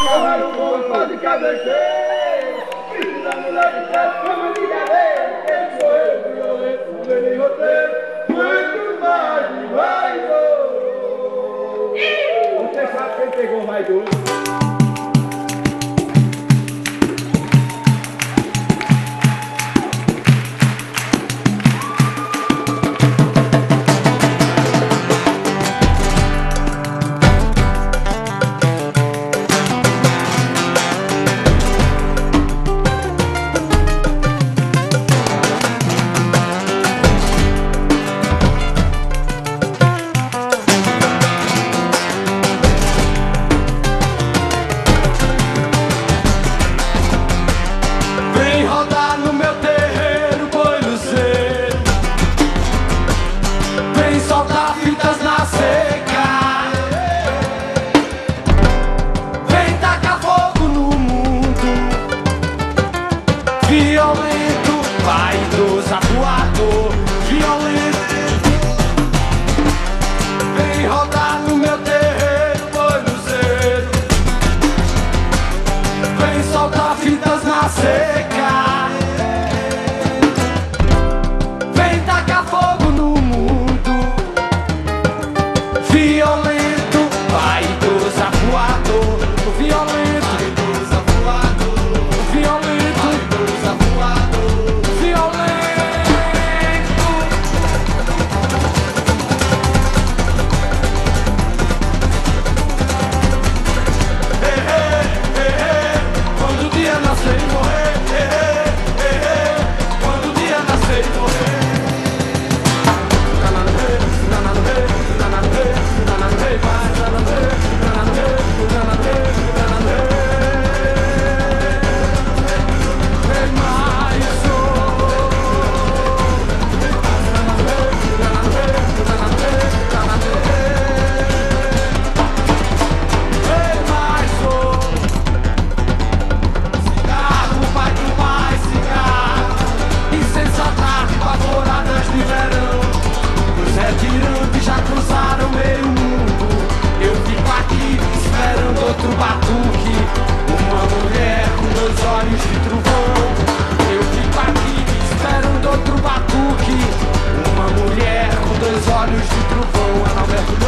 Cavalo bom, pode cabeceiro. Cristina, mulher de casa, como de cabelo. Ele sou eu, violento, fumeiro roteiro. Muito mais de mais dois. Você sabe quem pegou mais dois? Violento, vaidoso, atuador, violento. Vem rodar no meu terreiro, boi luzeiro. Vem soltar fitas na seca. Vem tacar fogo no mundo. Violento, vaidoso, atuador, violento, vaidoso, atuador, violento. Já cruzaram meio mundo. Eu fico aqui esperando outro batuque. Uma mulher com dois olhos de trovão. Eu fico aqui esperando outro batuque. Uma mulher com dois olhos de trovão. Analberto